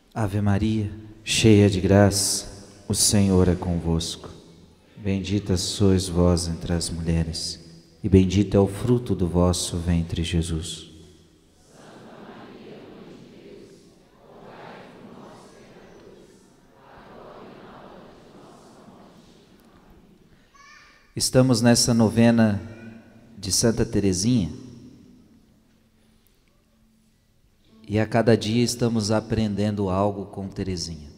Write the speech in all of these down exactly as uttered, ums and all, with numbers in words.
Ave Maria, cheia de graça, o Senhor é convosco. Bendita sois vós entre as mulheres, e bendito é o fruto do vosso ventre, Jesus. Estamos nessa novena de Santa Teresinha e a cada dia estamos aprendendo algo com Teresinha,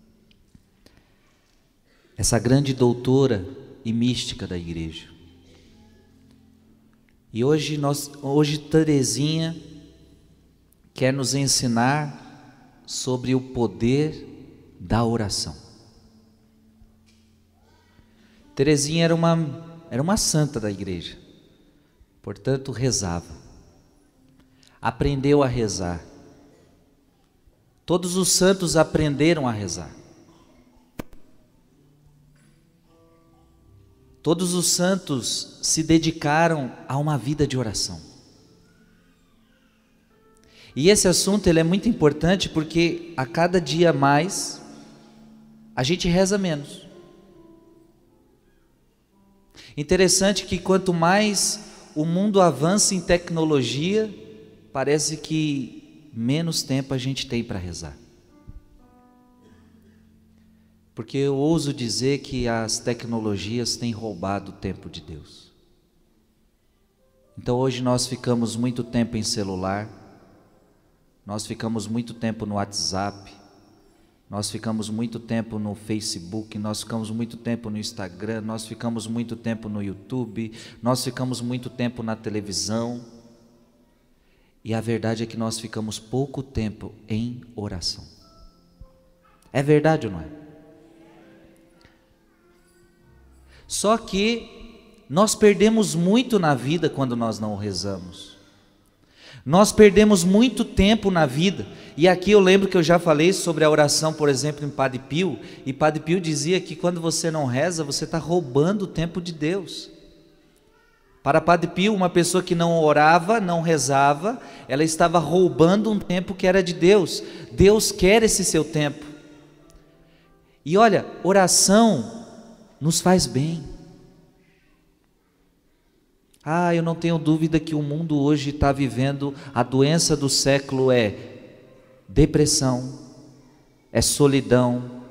essa grande doutora e mística da igreja. E hoje, nós, hoje Teresinha quer nos ensinar sobre o poder da oração. Teresinha era uma, era uma santa da igreja, portanto rezava, aprendeu a rezar. Todos os santos aprenderam a rezar. Todos os santos se dedicaram a uma vida de oração. E esse assunto ele é muito importante porque a cada dia mais a gente reza menos. Interessante que quanto mais o mundo avança em tecnologia, parece que menos tempo a gente tem para rezar. Porque eu ouso dizer que as tecnologias têm roubado o tempo de Deus. Então hoje nós ficamos muito tempo em celular, nós ficamos muito tempo no WhatsApp, nós ficamos muito tempo no Facebook, nós ficamos muito tempo no Instagram, nós ficamos muito tempo no YouTube, nós ficamos muito tempo na televisão. E a verdade é que nós ficamos pouco tempo em oração. É verdade ou não é? Só que nós perdemos muito na vida quando nós não rezamos. Nós perdemos muito tempo na vida. E aqui eu lembro que eu já falei sobre a oração, por exemplo, em Padre Pio. E Padre Pio dizia que quando você não reza, você está roubando o tempo de Deus. Para Padre Pio, uma pessoa que não orava, não rezava, ela estava roubando um tempo que era de Deus. Deus quer esse seu tempo. E olha, oração nos faz bem. Ah, eu não tenho dúvida que o mundo hoje está vivendo, a doença do século é depressão, é solidão,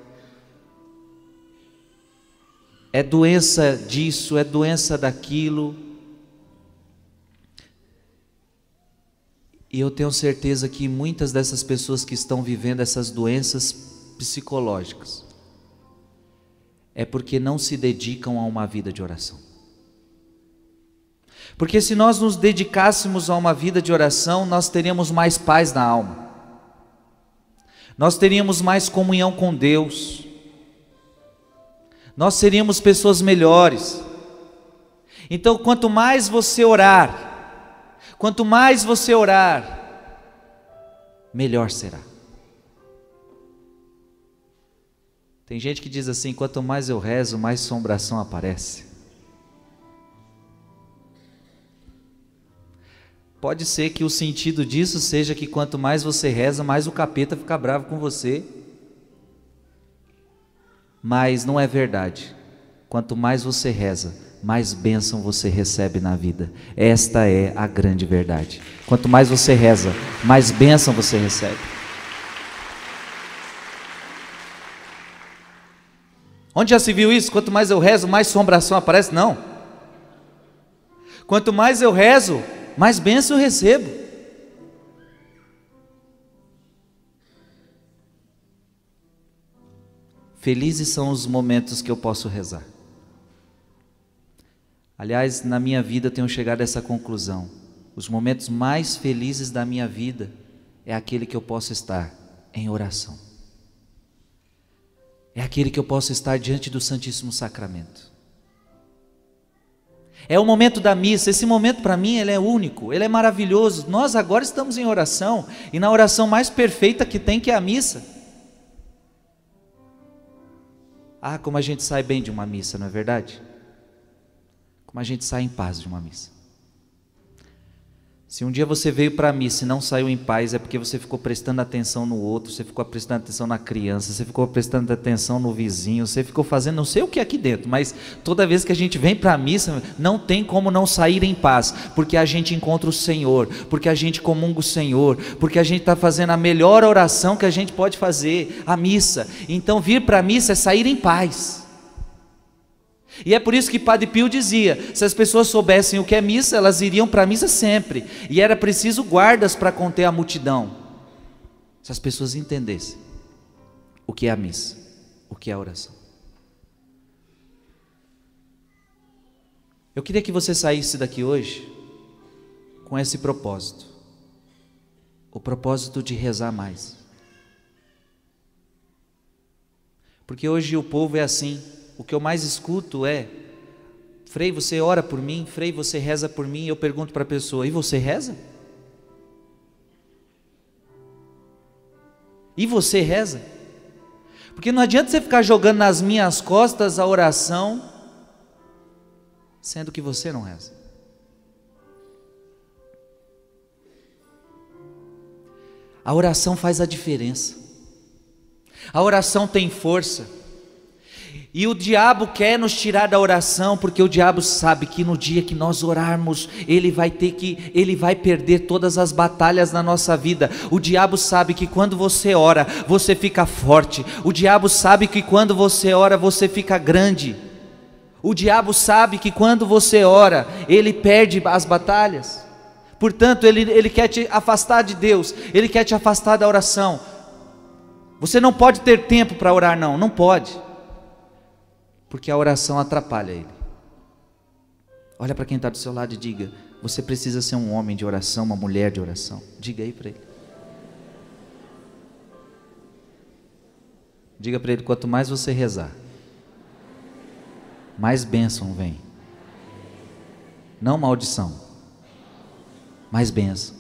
é doença disso, é doença daquilo. E eu tenho certeza que muitas dessas pessoas que estão vivendo essas doenças psicológicas é porque não se dedicam a uma vida de oração. Porque se nós nos dedicássemos a uma vida de oração, nós teríamos mais paz na alma, nós teríamos mais comunhão com Deus, nós seríamos pessoas melhores. Então, quanto mais você orar, quanto mais você orar, melhor será. Tem gente que diz assim: quanto mais eu rezo, mais assombração aparece. Pode ser que o sentido disso seja que quanto mais você reza, mais o capeta fica bravo com você. Mas não é verdade. Quanto mais você reza, mais bênção você recebe na vida. Esta é a grande verdade. Quanto mais você reza, mais bênção você recebe. Onde já se viu isso? Quanto mais eu rezo, mais assombração aparece? Não. Quanto mais eu rezo, mais bênção eu recebo. Felizes são os momentos que eu posso rezar. Aliás, na minha vida eu tenho chegado a essa conclusão: os momentos mais felizes da minha vida é aquele que eu posso estar em oração, é aquele que eu posso estar diante do Santíssimo Sacramento. É o momento da missa. Esse momento para mim ele é único, ele é maravilhoso. Nós agora estamos em oração, e na oração mais perfeita que tem, que é a missa. Ah, como a gente sai bem de uma missa, não é verdade? Como a gente sai em paz de uma missa. Se um dia você veio para a missa e não saiu em paz, é porque você ficou prestando atenção no outro, você ficou prestando atenção na criança, você ficou prestando atenção no vizinho, você ficou fazendo não sei o que aqui dentro, mas toda vez que a gente vem para a missa, não tem como não sair em paz, porque a gente encontra o Senhor, porque a gente comunga o Senhor, porque a gente está fazendo a melhor oração que a gente pode fazer, a missa. Então vir para a missa é sair em paz. E é por isso que Padre Pio dizia, se as pessoas soubessem o que é missa, elas iriam para a missa sempre, e era preciso guardas para conter a multidão. Se as pessoas entendessem o que é a missa, o que é a oração. Eu queria que você saísse daqui hoje com esse propósito, o propósito de rezar mais. Porque hoje o povo é assim. O que eu mais escuto é: Frei, você ora por mim? Frei, você reza por mim? Eu pergunto para a pessoa: e você reza? E você reza? Porque não adianta você ficar jogando nas minhas costas a oração, sendo que você não reza. A oração faz a diferença. A oração tem força. E o diabo quer nos tirar da oração, porque o diabo sabe que no dia que nós orarmos, ele vai ter que, ele vai perder todas as batalhas na nossa vida. O diabo sabe que quando você ora, você fica forte. O diabo sabe que quando você ora, você fica grande. O diabo sabe que quando você ora, ele perde as batalhas. Portanto, ele, ele quer te afastar de Deus, ele quer te afastar da oração. Você não pode ter tempo para orar, não, não pode. Porque a oração atrapalha ele. Olha para quem está do seu lado e diga: você precisa ser um homem de oração, uma mulher de oração. Diga aí para ele. Diga para ele: quanto mais você rezar, mais bênção vem. Não maldição, mais bênção.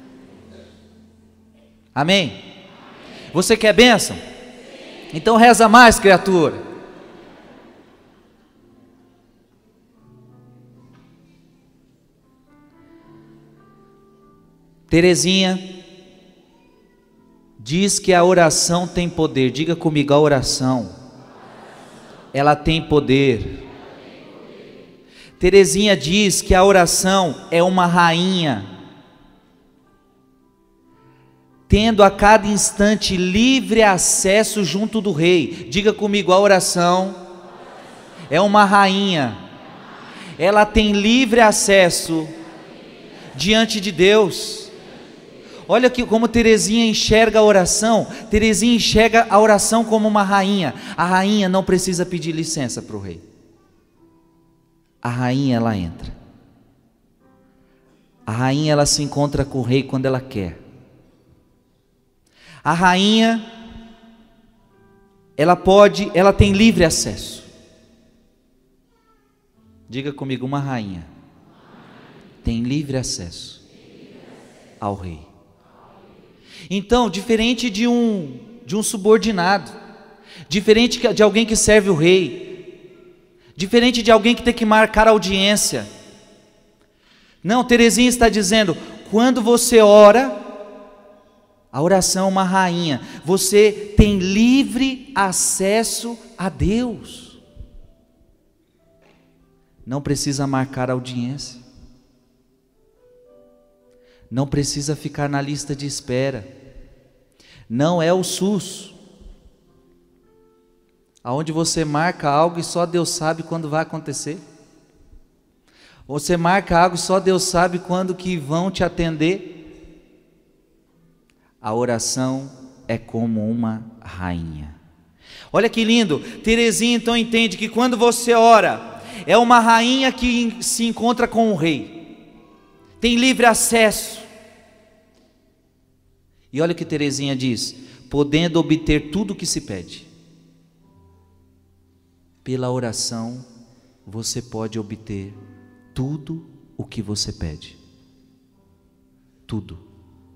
Amém? Você quer bênção? Então reza mais, criatura. Teresinha diz que a oração tem poder. Diga comigo: a oração, ela tem poder. Teresinha diz que a oração é uma rainha, tendo a cada instante livre acesso junto do rei. Diga comigo: a oração é uma rainha, ela tem livre acesso diante de Deus. Olha que, como Teresinha enxerga a oração. Teresinha enxerga a oração como uma rainha. A rainha não precisa pedir licença para o rei. A rainha, ela entra. A rainha, ela se encontra com o rei quando ela quer. A rainha, ela pode, ela tem livre acesso. Diga comigo: uma rainha tem livre acesso ao rei. Então, diferente de um, de um subordinado, diferente de alguém que serve o rei, diferente de alguém que tem que marcar audiência, não, Teresinha está dizendo: quando você ora, a oração é uma rainha, você tem livre acesso a Deus, não precisa marcar audiência, não precisa ficar na lista de espera, não é o SUS, aonde você marca algo e só Deus sabe quando vai acontecer. Você marca algo e só Deus sabe quando que vão te atender. A oração é como uma rainha. Olha que lindo, Teresinha então entende que quando você ora, é uma rainha que se encontra com o rei, tem livre acesso. E olha o que Teresinha diz: podendo obter tudo o que se pede. Pela oração, você pode obter tudo o que você pede. Tudo.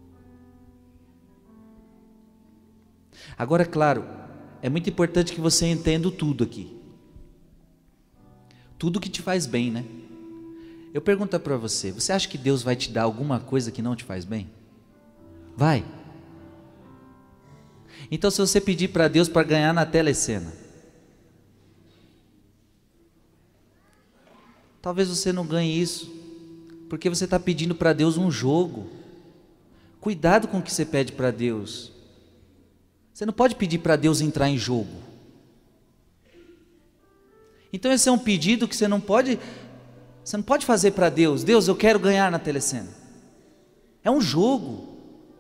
Agora, claro, é muito importante que você entenda tudo aqui. Tudo que te faz bem, né? Eu pergunto para você, você acha que Deus vai te dar alguma coisa que não te faz bem? Vai. Então se você pedir para Deus para ganhar na telecena, talvez você não ganhe isso, porque você está pedindo para Deus um jogo. Cuidado com o que você pede para Deus. Você não pode pedir para Deus entrar em jogo. Então esse é um pedido que você não pode, você não pode fazer para Deus. Deus, eu quero ganhar na telecena. É um jogo.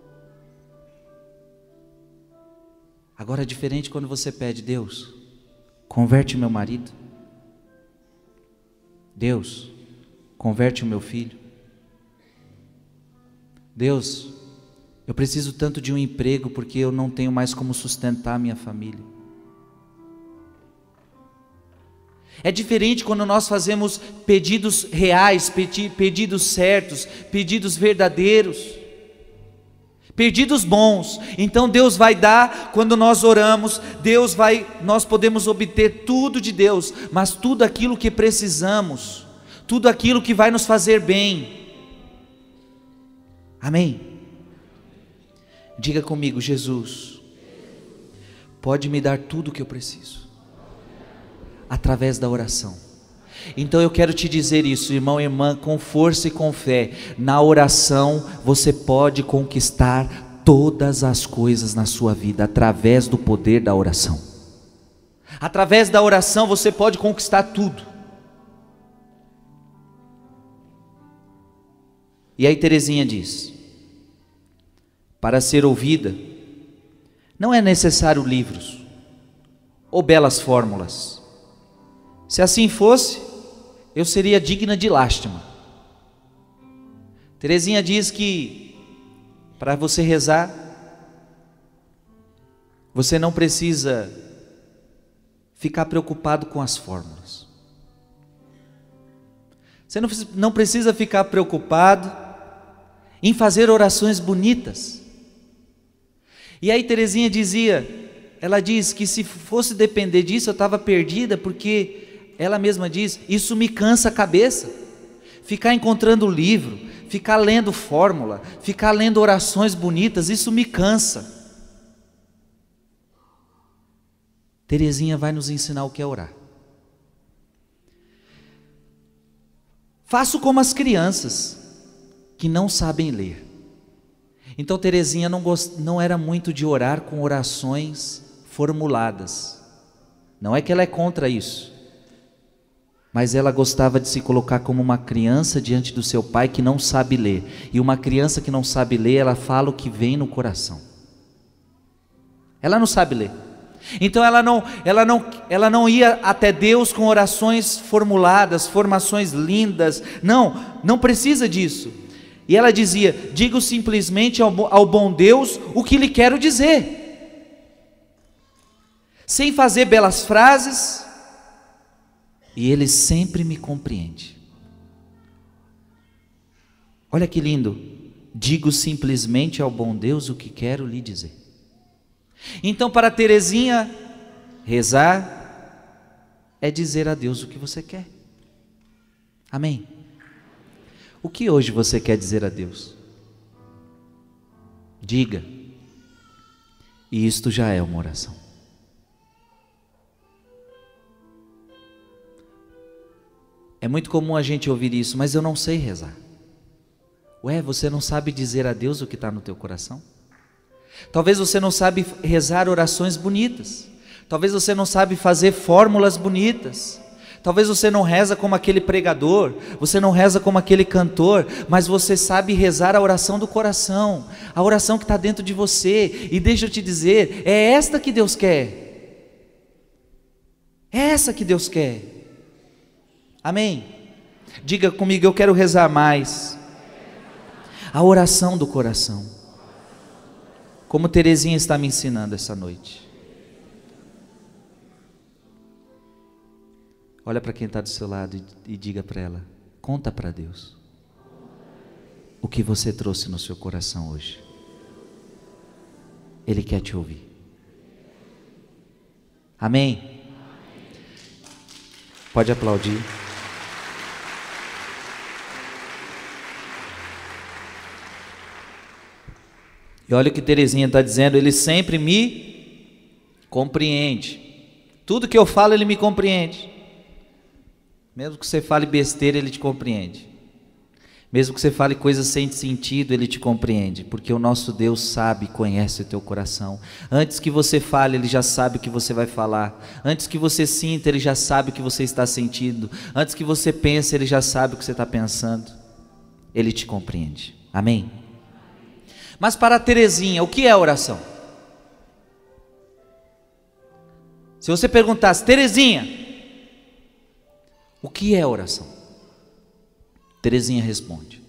Agora é diferente quando você pede, Deus, converte meu marido. Deus, converte o meu filho. Deus, eu preciso tanto de um emprego porque eu não tenho mais como sustentar a minha família. É diferente quando nós fazemos pedidos reais, pedi- pedidos certos, pedidos verdadeiros, pedidos bons. Então Deus vai dar, quando nós oramos, Deus vai, nós podemos obter tudo de Deus, mas tudo aquilo que precisamos, tudo aquilo que vai nos fazer bem. Amém? Diga comigo, Jesus, pode me dar tudo o que eu preciso, através da oração. Então eu quero te dizer isso, irmão e irmã, com força e com fé. Na oração você pode conquistar todas as coisas na sua vida, através do poder da oração. Através da oração você pode conquistar tudo. E aí Teresinha diz: para ser ouvida, não é necessário livros ou belas fórmulas. Se assim fosse, eu seria digna de lástima. Teresinha diz que para você rezar, você não precisa ficar preocupado com as fórmulas. Você não, não precisa ficar preocupado em fazer orações bonitas. E aí Teresinha dizia, ela diz que se fosse depender disso, eu estava perdida, porque ela mesma diz, isso me cansa a cabeça. Ficar encontrando livro, ficar lendo fórmula, ficar lendo orações bonitas, isso me cansa. Teresinha vai nos ensinar o que é orar. Faço como as crianças que não sabem ler. Então Teresinha não, gost... não era muito de orar com orações formuladas. Não é que ela é contra isso, mas ela gostava de se colocar como uma criança diante do seu pai que não sabe ler. E uma criança que não sabe ler, ela fala o que vem no coração. Ela não sabe ler. Então ela não, ela não, ela não ia até Deus com orações formuladas, formações lindas. Não, não precisa disso. E ela dizia, digo simplesmente ao, ao bom Deus o que lhe quero dizer, sem fazer belas frases, e Ele sempre me compreende. Olha que lindo, digo simplesmente ao bom Deus o que quero lhe dizer. Então para Teresinha, rezar é dizer a Deus o que você quer. Amém? O que hoje você quer dizer a Deus? Diga. E isto já é uma oração. É muito comum a gente ouvir isso, mas eu não sei rezar. Ué, você não sabe dizer a Deus o que está no teu coração? Talvez você não sabe rezar orações bonitas. Talvez você não sabe fazer fórmulas bonitas. Talvez você não reza como aquele pregador, você não reza como aquele cantor, mas você sabe rezar a oração do coração, a oração que está dentro de você. E deixa eu te dizer, é esta que Deus quer. É essa que Deus quer. Amém? Diga comigo, eu quero rezar mais a oração do coração, como Teresinha está me ensinando essa noite. Olha para quem está do seu lado e, e diga para ela, conta para Deus o que você trouxe no seu coração hoje. Ele quer te ouvir. Amém? Pode aplaudir. E olha o que Terezinha está dizendo, ele sempre me compreende. Tudo que eu falo, ele me compreende. Mesmo que você fale besteira, ele te compreende. Mesmo que você fale coisas sem sentido, ele te compreende. Porque o nosso Deus sabe, conhece o teu coração. Antes que você fale, ele já sabe o que você vai falar. Antes que você sinta, ele já sabe o que você está sentindo. Antes que você pense, ele já sabe o que você está pensando. Ele te compreende. Amém? Mas para a Terezinha, o que é oração? Se você perguntasse, Terezinha, o que é oração? Terezinha responde: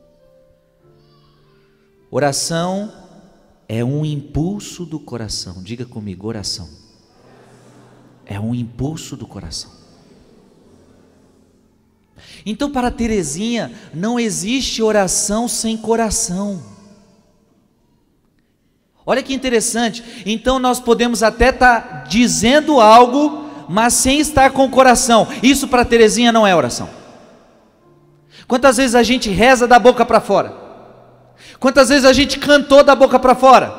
oração é um impulso do coração. Diga comigo, oração é um impulso do coração. Então para Terezinha não existe oração sem coração. Olha que interessante, então nós podemos até estar dizendo algo, mas sem estar com o coração. Isso para Terezinha não é oração. Quantas vezes a gente reza da boca para fora? Quantas vezes a gente cantou da boca para fora?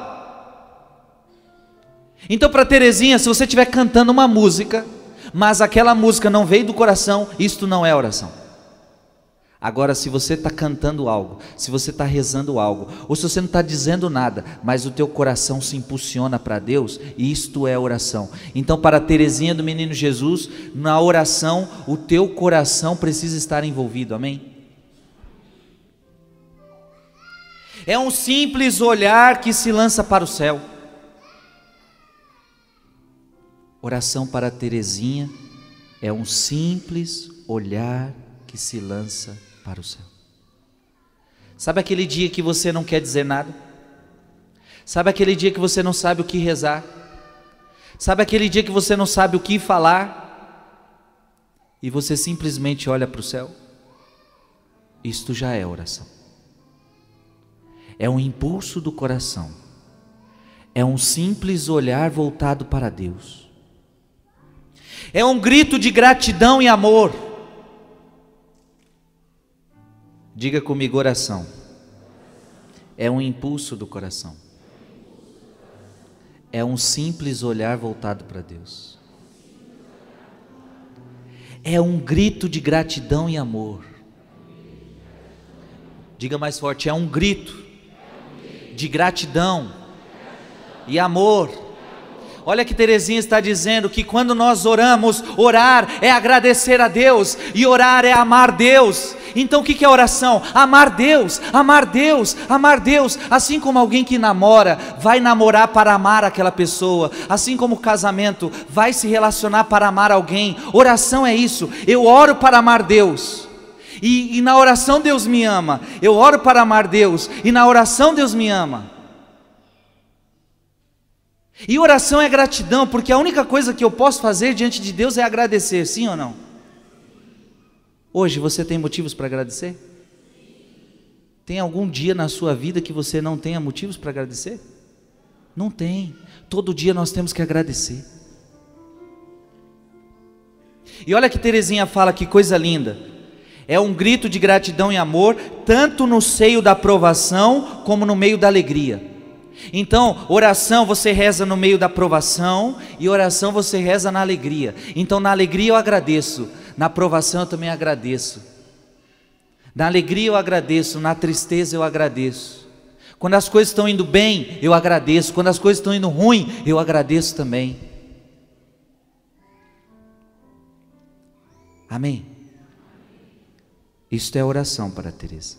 Então para Terezinha, se você estiver cantando uma música, mas aquela música não veio do coração, isto não é oração. Agora, se você está cantando algo, se você está rezando algo, ou se você não está dizendo nada, mas o teu coração se impulsiona para Deus, isto é oração. Então para a Terezinha do Menino Jesus, na oração, o teu coração precisa estar envolvido, amém? É um simples olhar que se lança para o céu. Oração para a Terezinha é um simples olhar que se lança para o céu. Sabe aquele dia que você não quer dizer nada? Sabe aquele dia que você não sabe o que rezar? Sabe aquele dia que você não sabe o que falar? E você simplesmente olha para o céu? Isto já é oração. É um impulso do coração. É um simples olhar voltado para Deus. É um grito de gratidão e amor. Diga comigo, oração é um impulso do coração. É um simples olhar voltado para Deus. É um grito de gratidão e amor. Diga mais forte, é um grito de gratidão e amor. Olha que Terezinha está dizendo que quando nós oramos, orar é agradecer a Deus, e orar é amar Deus. Então o que é oração? Amar Deus, amar Deus, amar Deus. Assim como alguém que namora, vai namorar para amar aquela pessoa. Assim como o casamento, vai se relacionar para amar alguém. Oração é isso, eu oro para amar Deus. E, e na oração Deus me ama. Eu oro para amar Deus, e na oração Deus me ama. E oração é gratidão, porque a única coisa que eu posso fazer diante de Deus é agradecer, sim ou não? Hoje você tem motivos para agradecer? Tem algum dia na sua vida que você não tenha motivos para agradecer? Não tem. Todo dia nós temos que agradecer. E olha que Terezinha fala, que coisa linda. É um grito de gratidão e amor, tanto no seio da provação, como no meio da alegria. Então, oração você reza no meio da provação, e oração você reza na alegria. Então na alegria eu agradeço, na provação eu também agradeço. Na alegria eu agradeço, na tristeza eu agradeço. Quando as coisas estão indo bem, eu agradeço. Quando as coisas estão indo ruim, eu agradeço também. Amém? Isto é oração para Teresa.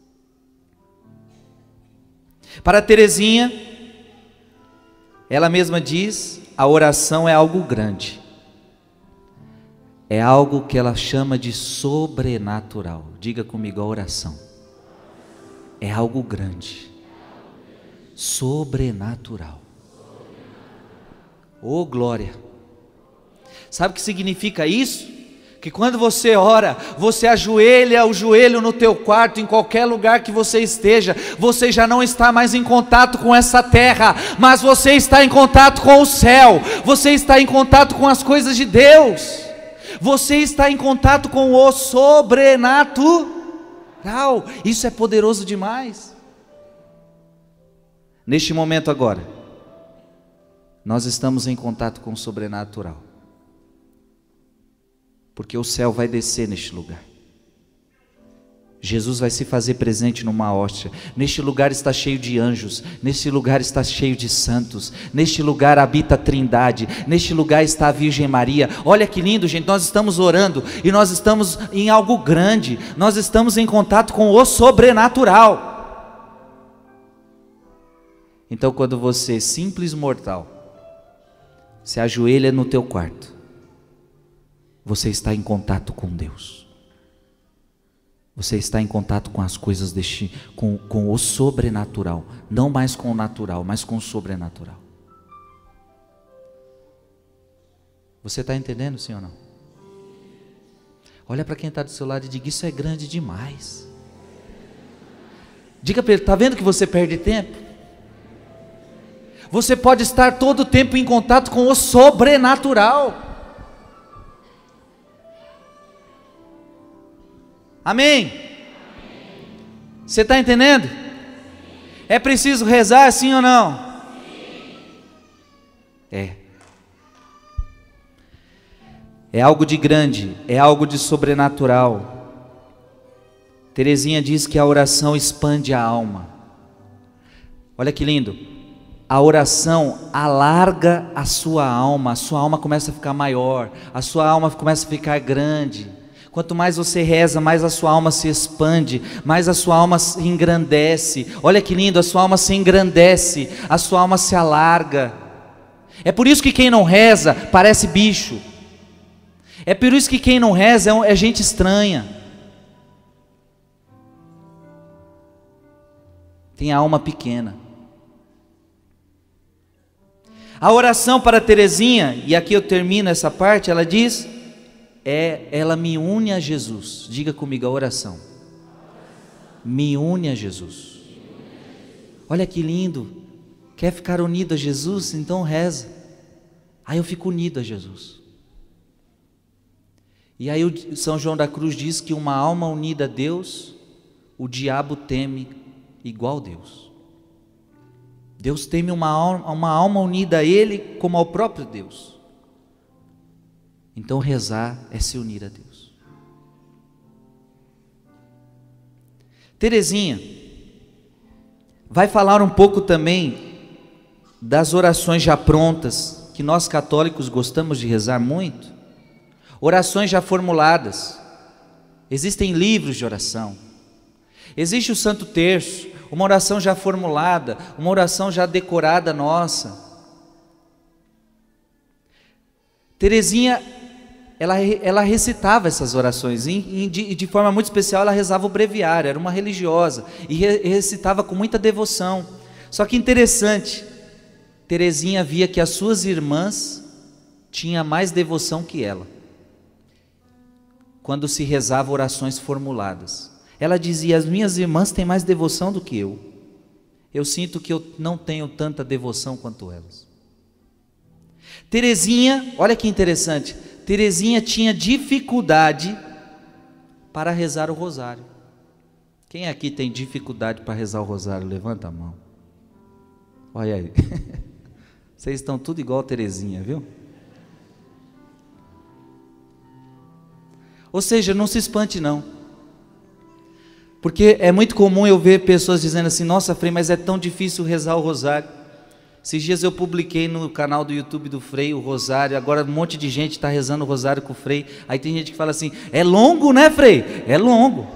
Para Terezinha, ela mesma diz, a oração é algo grande. É algo que ela chama de sobrenatural. Diga comigo, a oração é algo grande, sobrenatural. Oh glória! Sabe o que significa isso? Que quando você ora, você ajoelha o joelho no teu quarto, em qualquer lugar que você esteja, você já não está mais em contato com essa terra, mas você está em contato com o céu, você está em contato com as coisas de Deus, você está em contato com o sobrenatural. Isso é poderoso demais. Neste momento agora, nós estamos em contato com o sobrenatural, porque o céu vai descer neste lugar. Jesus vai se fazer presente numa hóstia. Neste lugar está cheio de anjos, neste lugar está cheio de santos, neste lugar habita a Trindade, neste lugar está a Virgem Maria. Olha que lindo, gente, nós estamos orando e nós estamos em algo grande, nós estamos em contato com o sobrenatural. Então, quando você, simples mortal, se ajoelha no teu quarto, você está em contato com Deus. Você está em contato com as coisas deste, com, com o sobrenatural, não mais com o natural, mas com o sobrenatural. Você está entendendo, sim ou não? Olha para quem está do seu lado e diga: isso é grande demais. Diga para ele: está vendo que você perde tempo? Você pode estar todo o tempo em contato com o sobrenatural. Amém? Você está entendendo? É preciso rezar, sim ou não? É. É algo de grande, é algo de sobrenatural. Teresinha diz que a oração expande a alma. Olha que lindo. A oração alarga a sua alma, a sua alma começa a ficar maior, a sua alma começa a ficar grande. Quanto mais você reza, mais a sua alma se expande, mais a sua alma se engrandece. Olha que lindo, a sua alma se engrandece, a sua alma se alarga. É por isso que quem não reza parece bicho. É por isso que quem não reza é, é gente estranha. Tem a alma pequena. A oração para Teresinha, e aqui eu termino essa parte, ela diz... É, ela me une a Jesus. Diga comigo a oração. Me une a Jesus. Olha que lindo. Quer ficar unido a Jesus? Então reza. Aí eu fico unido a Jesus. E aí o São João da Cruz diz que uma alma unida a Deus, o diabo teme igual Deus. Deus teme uma alma, uma alma unida a Ele como ao próprio Deus. Então rezar é se unir a Deus. Teresinha vai falar um pouco também das orações já prontas, que nós católicos gostamos de rezar muito. Orações já formuladas. Existem livros de oração. Existe o Santo Terço, uma oração já formulada, uma oração já decorada nossa. Teresinha, ela, ela recitava essas orações, e, e de, de forma muito especial ela rezava o breviário, era uma religiosa, e re, recitava com muita devoção. Só que interessante, Teresinha via que as suas irmãs tinham mais devoção que ela, quando se rezava orações formuladas. Ela dizia: as minhas irmãs têm mais devoção do que eu, eu sinto que eu não tenho tanta devoção quanto elas. Teresinha, olha que interessante, Teresinha tinha dificuldade para rezar o rosário. Quem aqui tem dificuldade para rezar o rosário? Levanta a mão. Olha aí, vocês estão tudo igual a Teresinha, viu? Ou seja, não se espante não, porque é muito comum eu ver pessoas dizendo assim: nossa, Frei, mas é tão difícil rezar o rosário. Esses dias eu publiquei no canal do YouTube do Frei o rosário, agora um monte de gente está rezando o rosário com o Frei. Aí tem gente que fala assim: é longo, né, Frei? É longo.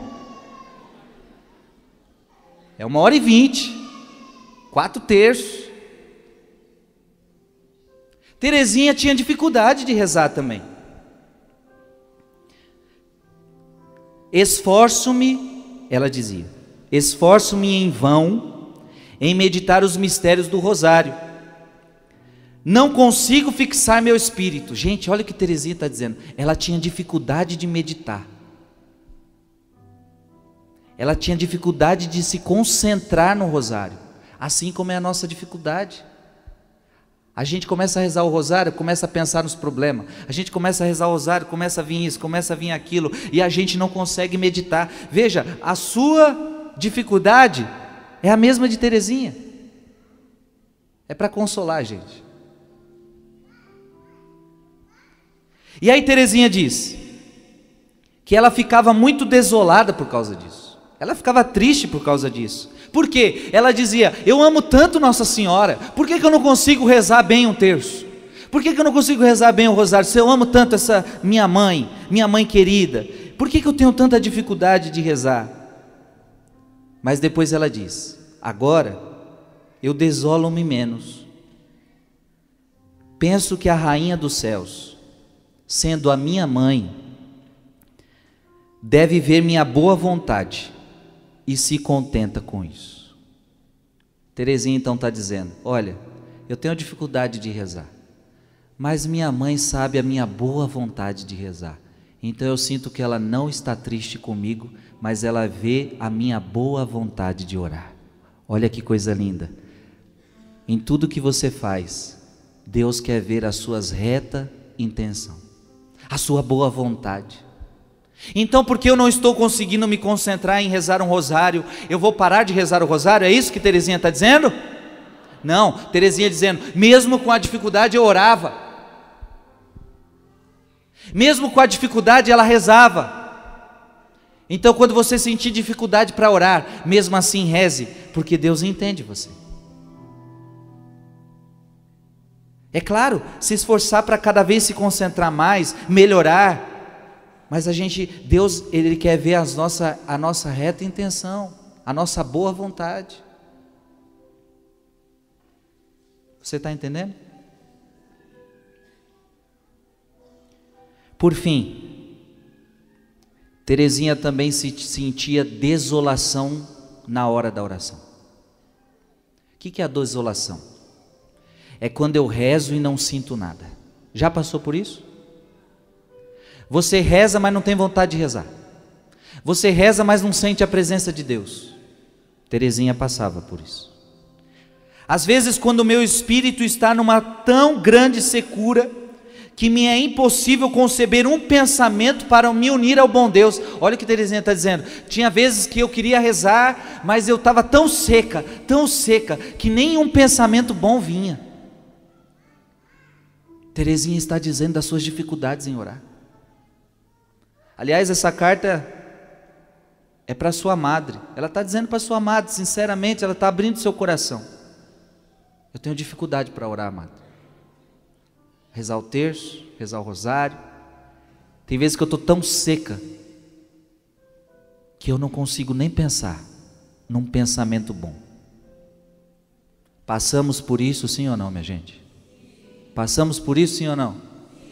É uma hora e vinte, quatro terços. Teresinha tinha dificuldade de rezar também. Esforço-me, ela dizia, esforço-me em vão em meditar os mistérios do rosário. Não consigo fixar meu espírito. Gente, olha o que Teresinha está dizendo. Ela tinha dificuldade de meditar. Ela tinha dificuldade de se concentrar no rosário. Assim como é a nossa dificuldade. A gente começa a rezar o rosário, começa a pensar nos problemas. A gente começa a rezar o rosário, começa a vir isso, começa a vir aquilo, e a gente não consegue meditar. Veja, a sua dificuldade é a mesma de Teresinha. É para consolar a gente. E aí Teresinha diz que ela ficava muito desolada por causa disso. Ela ficava triste por causa disso. Por quê? Ela dizia: eu amo tanto Nossa Senhora, por que que eu não consigo rezar bem um terço? Por que que eu não consigo rezar bem o rosário? Se eu amo tanto essa minha mãe, minha mãe querida, por que que eu tenho tanta dificuldade de rezar? Mas depois ela diz: agora eu desolo-me menos. Penso que a rainha dos céus, sendo a minha mãe, deve ver minha boa vontade e se contenta com isso. Teresinha então está dizendo: olha, eu tenho dificuldade de rezar, mas minha mãe sabe a minha boa vontade de rezar. Então eu sinto que ela não está triste comigo, mas ela vê a minha boa vontade de orar. Olha que coisa linda. Em tudo que você faz, Deus quer ver as suas reta intenção, a sua boa vontade. Então, porque eu não estou conseguindo me concentrar em rezar um rosário, eu vou parar de rezar o rosário? É isso que Teresinha está dizendo? Não, Teresinha dizendo: mesmo com a dificuldade eu orava, mesmo com a dificuldade ela rezava. Então, quando você sentir dificuldade para orar, mesmo assim reze, porque Deus entende você. É claro, se esforçar para cada vez se concentrar mais, melhorar, mas a gente, Deus, Ele quer ver as nossa, a nossa reta intenção, a nossa boa vontade. Você está entendendo? Por fim, Teresinha também se sentia desolação na hora da oração. O que que é a desolação? É quando eu rezo e não sinto nada. Já passou por isso? Você reza, mas não tem vontade de rezar. Você reza, mas não sente a presença de Deus. Teresinha passava por isso. Às vezes, quando o meu espírito está numa tão grande secura, que me é impossível conceber um pensamento para me unir ao bom Deus. Olha o que Teresinha está dizendo. Tinha vezes que eu queria rezar, mas eu estava tão seca, tão seca, que nenhum pensamento bom vinha. Teresinha está dizendo das suas dificuldades em orar. Aliás, essa carta é para sua madre. Ela está dizendo para sua madre, sinceramente, ela está abrindo seu coração. Eu tenho dificuldade para orar, amado. Rezar o terço, rezar o rosário. Tem vezes que eu estou tão seca que eu não consigo nem pensar num pensamento bom. Passamos por isso, sim ou não, minha gente? Passamos por isso, sim ou não?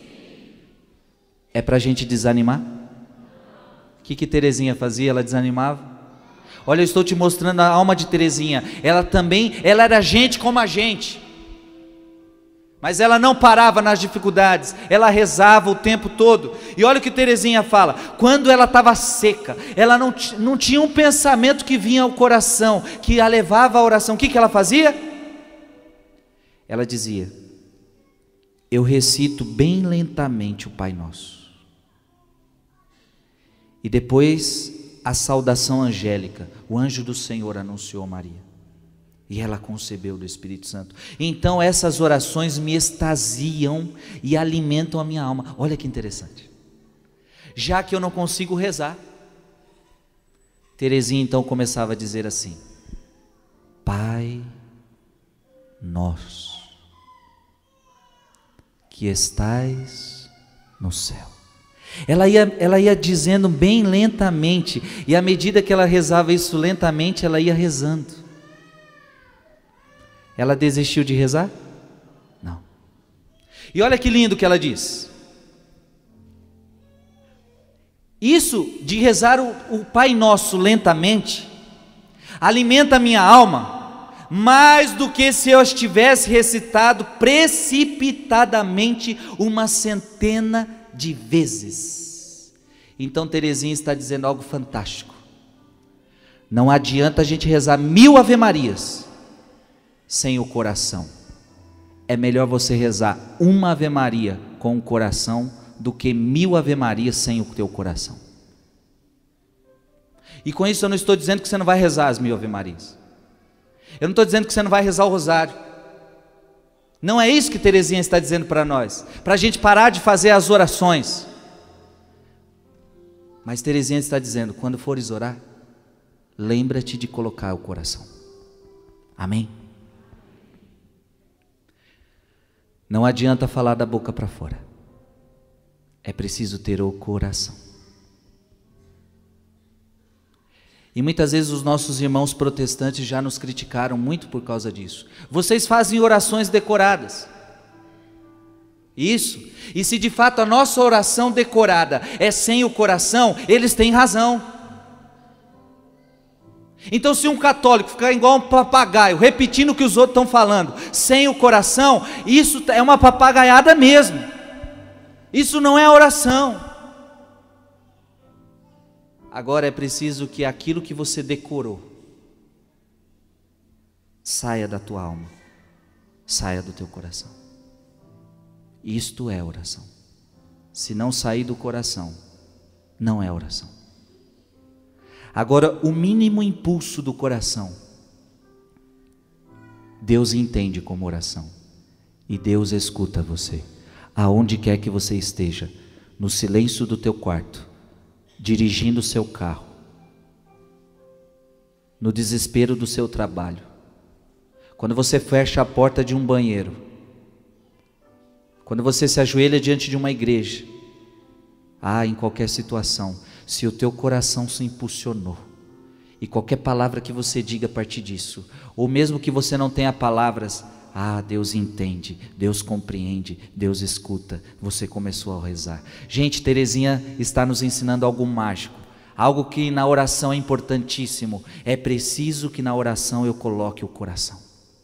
É para a gente desanimar? O que que Teresinha fazia? Ela desanimava? Olha, eu estou te mostrando a alma de Teresinha. Ela também, ela era gente como a gente, mas ela não parava nas dificuldades, ela rezava o tempo todo. E olha o que Teresinha fala: quando ela estava seca, ela não, não tinha um pensamento que vinha ao coração, que a levava à oração. O que que ela fazia? Ela dizia: eu recito bem lentamente o Pai Nosso, e depois a saudação angélica, o anjo do Senhor anunciou a Maria, e ela concebeu do Espírito Santo. Então essas orações me extasiam e alimentam a minha alma. Olha que interessante. Já que eu não consigo rezar, Teresinha então começava a dizer assim: Pai Nosso, que estais no céu. Ela ia, ela ia dizendo bem lentamente, e à medida que ela rezava isso lentamente, ela ia rezando. Ela desistiu de rezar? Não. E olha que lindo que ela diz. Isso de rezar o, o Pai Nosso lentamente, alimenta a minha alma, mais do que se eu estivesse recitado precipitadamente uma centena de vezes. Então Teresinha está dizendo algo fantástico. Não adianta a gente rezar mil Ave-Marias sem o coração. É melhor você rezar uma Ave-Maria com o coração do que mil Ave-Marias sem o teu coração. E com isso eu não estou dizendo que você não vai rezar as mil Ave-Marias. Eu não estou dizendo que você não vai rezar o rosário. Não é isso que Terezinha está dizendo para nós, para a gente parar de fazer as orações. Mas Terezinha está dizendo, quando fores orar, lembra-te de colocar o coração. Amém? Não adianta falar da boca para fora. É preciso ter o coração. E muitas vezes os nossos irmãos protestantes já nos criticaram muito por causa disso. Vocês fazem orações decoradas. Isso. E se de fato a nossa oração decorada é sem o coração, eles têm razão. Então, se um católico ficar igual um papagaio, repetindo o que os outros estão falando, sem o coração, isso é uma papagaiada mesmo. Isso não é oração. Agora é preciso que aquilo que você decorou saia da tua alma, saia do teu coração. Isto é oração. Se não sair do coração, não é oração. Agora, o mínimo impulso do coração, Deus entende como oração. E Deus escuta você, aonde quer que você esteja, no silêncio do teu quarto, dirigindo o seu carro, no desespero do seu trabalho, quando você fecha a porta de um banheiro, quando você se ajoelha diante de uma igreja, ah, em qualquer situação, se o teu coração se impulsionou, e qualquer palavra que você diga a partir disso, ou mesmo que você não tenha palavras, ah, Deus entende, Deus compreende, Deus escuta, você começou a rezar. Gente, Terezinha está nos ensinando algo mágico, algo que na oração é importantíssimo. É preciso que na oração eu coloque o coração.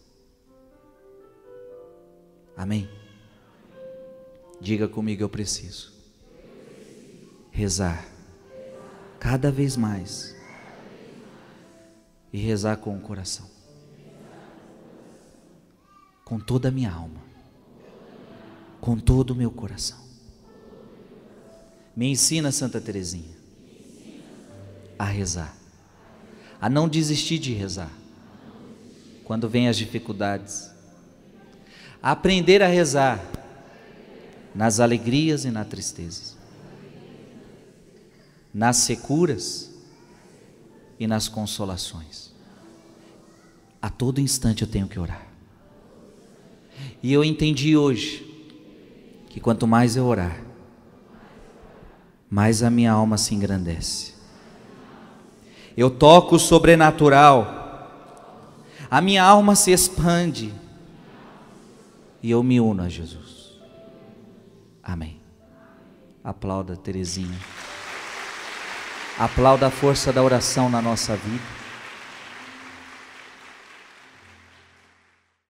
Amém? Diga comigo, eu preciso rezar cada vez mais e rezar com o coração, com toda a minha alma, com todo o meu coração. Me ensina, Santa Terezinha, a rezar, a não desistir de rezar quando vêm as dificuldades, a aprender a rezar nas alegrias e nas tristezas, nas securas e nas consolações. A todo instante eu tenho que orar. E eu entendi hoje que quanto mais eu orar, mais a minha alma se engrandece. Eu toco o sobrenatural, a minha alma se expande e eu me uno a Jesus. Amém. Aplauda Terezinha. Aplauda a força da oração na nossa vida.